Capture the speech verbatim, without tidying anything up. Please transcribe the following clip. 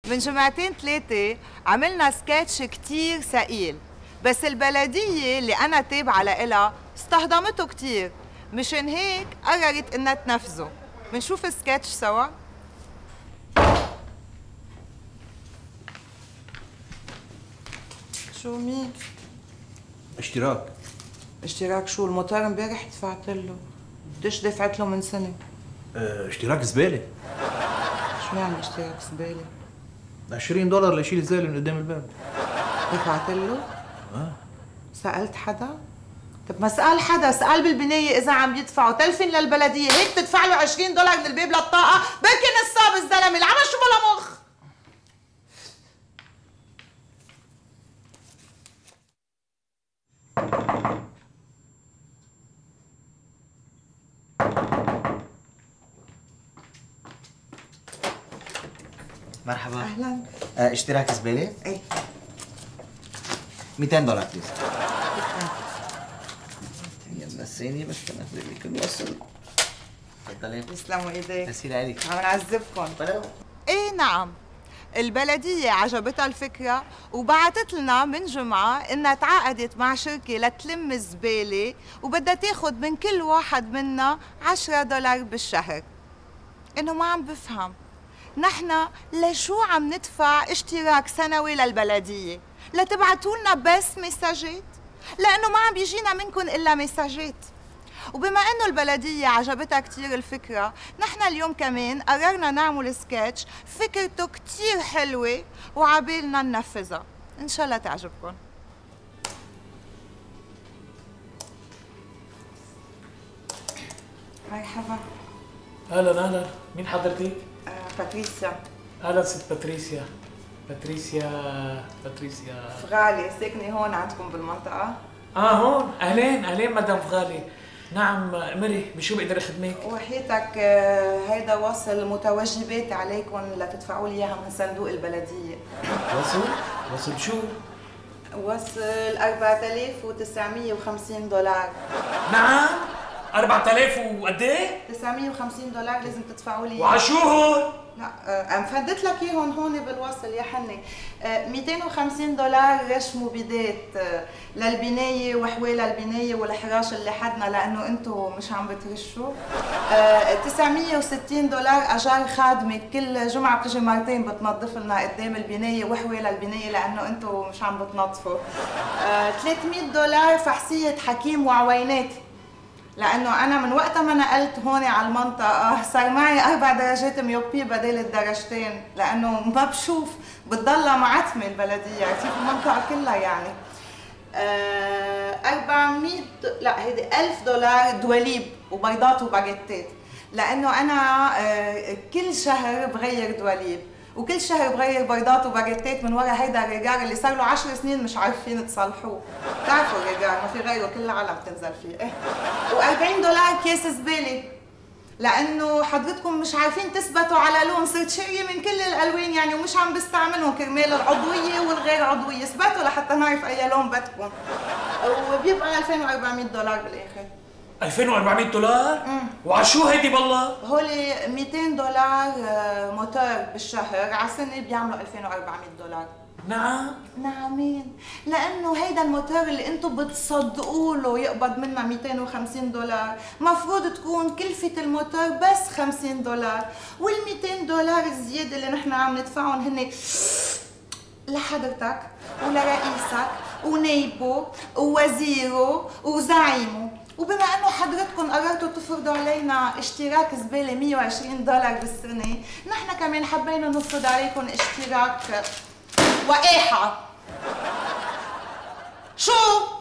من جمعتين ثلاثة عملنا سكتش كتير ثقيل، بس البلدية اللي أنا تابعة لإلها استهضمته كتير، مشان هيك قررت إنها تنفذه. منشوف السكتش سوا؟ شو مين؟ اشتراك. اشتراك شو؟ الموتور امبارح دفعت له. قديش دفعت له من سنة؟ اه اشتراك زبالة. شو يعني اشتراك زبالة؟ عشرين دولار ليشيل الزبالة من قدام الباب. دفعت له؟ اه سألت حدا؟ طب ما سأل حدا، سأل بالبناية إذا عم يدفعوا تلفن للبلدية، هيك تدفع له عشرين دولار من الباب للطاقة، بركي نصاب الزلمة، العمل شو بلا مخ؟ مرحبا. اهلا. اه اشتراك زباله؟ ايه مئتين دولار بليز. يلا ثانية بس انا اخذ لك الوصل. تفضلي. يسلموا ايديك. تسهيل عليك. عم نعذبكم. ولو. ايه نعم. البلدية عجبتها الفكرة وبعتت لنا من جمعة انها تعاقدت مع شركة لتلم الزبالة وبدها تاخد من كل واحد منا عشرة دولار بالشهر. انه ما عم بفهم، نحن لشو عم ندفع اشتراك سنوي للبلدية؟ لتبعتوا لنا بس مساجات؟ لأنه ما عم بيجينا منكم إلا مساجات. وبما إنه البلدية عجبتها كتير الفكرة، نحن اليوم كمان قررنا نعمل سكتش فكرته كتير حلوة وعبالنا ننفذها. إن شاء الله تعجبكم. مرحبا. اهلا اهلا، مين حضرتك؟ آه، باتريسيا. اهلا ست باتريسيا. باتريسيا باتريسيا فغالي، ساكنة هون عندكم بالمنطقة؟ اه هون. اهلين اهلين مدام فغالي. نعم امري، بشو بقدر اخدمك؟ وحياتك آه، هيدا وصل متوجبات عليكم لتدفعوا لي اياها من صندوق البلدية. وصل؟ وصل بشو؟ وصل أربعة آلاف وتسعمية وخمسين دولار. نعم؟ أربعة آلاف وقد ايه؟ تسعمية وخمسين دولار لازم تدفعوا لي. وعشو هون؟ لا آه، مفدت لك اياهم هون بالوصل يا حني. آه، مئتين وخمسين دولار رش مبيدات آه، للبنايه وحوالي البنايه والحراش اللي حدنا لانه انتم مش عم بترشوا. آه، تسعمية وستين دولار اجار خادمه كل جمعه بتجي مرتين بتنظف لنا قدام البنايه وحوالي البنايه لانه انتم مش عم بتنظفوا. آه، ثلاثمية دولار فحصيه حكيم وعوينات، لأنه أنا من وقتها ما نقلت هون على المنطقة صار معي أربع درجات ميوبي بدل الدرجتين، لأنه ما بشوف بتضلها معتمة البلدية، عرفتي في المنطقة كلها يعني. آه أربعمية لا هيدي ألف دولار دواليب وبيضات وباجيتات، لأنه أنا آه كل شهر بغير دواليب وكل شهر بغير بيضات وباجيتات من ورا هيدا الريجار اللي صار له عشر سنين مش عارفين تصلحوه. بتعرفوا الريجار ما في غيره كل العالم بتنزل فيه. ايه و40 دولار كيس زباله، لانه حضرتكم مش عارفين تثبتوا على لون، صرت شاريه من كل الالوان يعني ومش عم بستعملهم كرمال العضويه والغير عضويه، اثبتوا لحتى نعرف اي لون بدكم. وبيبقى ألفين وأربعمية دولار بالاخر. ألفين وأربعمية دولار؟ وعشو هيدي بالله؟ هولي مئتين دولار موتور بالشهر، على سنه بيعملوا ألفين وأربعمية دولار. نعم؟ نعمين، لأنه هيدا الموتور اللي انتم بتصدقوا له يقبض منا مئتين وخمسين دولار، مفروض تكون كلفة الموتور بس خمسين دولار، وال مئتين دولار الزيادة اللي نحن عم ندفعهم هن لحضرتك ولرئيسك ونايبه ووزيره وزعيمه. وبما انه حضرتكم قررتوا تفرضوا علينا اشتراك زباله مئة وعشرين دولار بالسنه، نحن كمان حبينا نفرض عليكم اشتراك وقاحه. شو؟